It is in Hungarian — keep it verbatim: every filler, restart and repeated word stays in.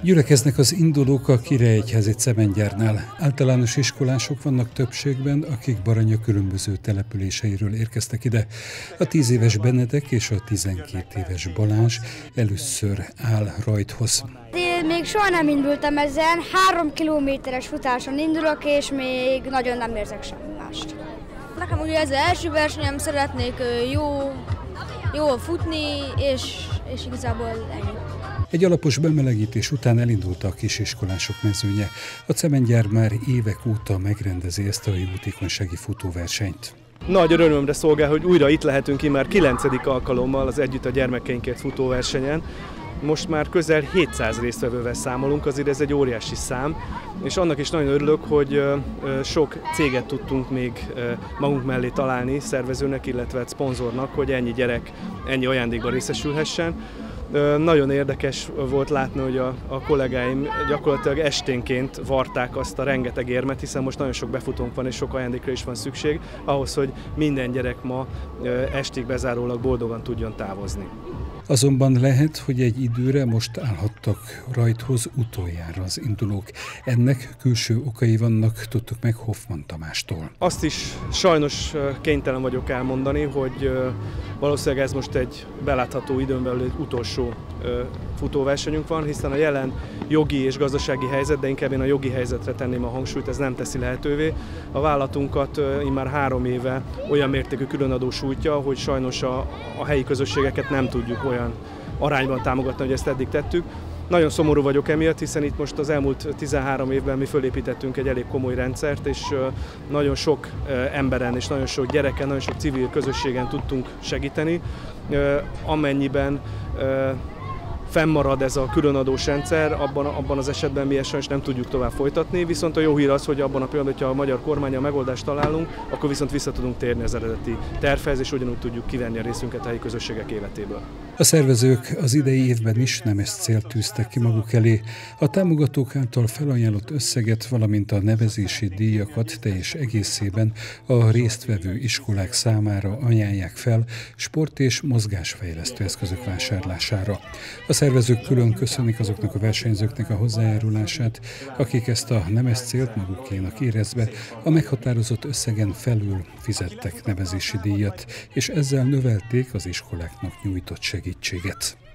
Gyülekeznek az indulók a Királyi-egyházi Cebengyárnál. Általános iskolások vannak többségben, akik Baranya különböző településeiről érkeztek ide. A tíz éves Benedek és a tizenkét éves Balázs először áll rajthoz. Én még soha nem indultam ezen, három kilométeres futáson indulok, és még nagyon nem érzek semmi mást. Nekem ugye ez az első versenyem, szeretnék jó, jól futni, és, és igazából ennyi. Egy alapos bemelegítés után elindult a kisiskolások mezőnye. A Cebengyár már évek óta megrendezi ezt a jótékonysági futóversenyt. Nagy örömömre szolgál, hogy újra itt lehetünk már kilencedik alkalommal az Együtt a gyermekeinkért futóversenyen. Most már közel hétszáz résztvevővel számolunk, azért ez egy óriási szám, és annak is nagyon örülök, hogy sok céget tudtunk még magunk mellé találni, szervezőnek, illetve szponzornak, hogy ennyi gyerek ennyi ajándékban részesülhessen. Nagyon érdekes volt látni, hogy a, a kollégáim gyakorlatilag esténként varták azt a rengeteg érmet, hiszen most nagyon sok befutónk van és sok ajándékra is van szükség, ahhoz, hogy minden gyerek ma estig bezárólag boldogan tudjon távozni. Azonban lehet, hogy egy időre most állhattak rajthoz utoljára az indulók. Ennek külső okai vannak, tudtuk meg Hoffman Tamástól. Azt is sajnos kénytelen vagyok elmondani, hogy valószínűleg ez most egy belátható időn belül egy utolsó futóversenyünk van, hiszen a jelen jogi és gazdasági helyzet, de inkább én a jogi helyzetre tenném a hangsúlyt, ez nem teszi lehetővé. A vállalatunkat immár három éve olyan mértékű különadó sújtja, hogy sajnos a, a helyi közösségeket nem tudjuk olyan arányban támogatni, hogy ezt eddig tettük. Nagyon szomorú vagyok emiatt, hiszen itt most az elmúlt tizenhárom évben mi fölépítettünk egy elég komoly rendszert, és nagyon sok emberen és nagyon sok gyereken, nagyon sok civil közösségen tudtunk segíteni, amennyiben fennmarad ez a különadós rendszer, abban, abban az esetben mi ezt sajnos nem tudjuk tovább folytatni, viszont a jó hír az, hogy abban a pillanatban, hogyha a magyar kormánnyal megoldást találunk, akkor viszont vissza tudunk térni az eredeti tervhez, és ugyanúgy tudjuk kivenni a részünket a helyi közösségek életéből. A szervezők az idei évben is nemes célt tűztek ki maguk elé. A támogatók által felajánlott összeget, valamint a nevezési díjakat teljes egészében a résztvevő iskolák számára ajánlják fel sport- és mozgásfejlesztő eszközök vásárlására. A szervezők külön köszönik azoknak a versenyzőknek a hozzájárulását, akik ezt a nemes célt magukénak érezve a meghatározott összegen felül fizettek nevezési díjat, és ezzel növelték az iskoláknak nyújtott segítséget.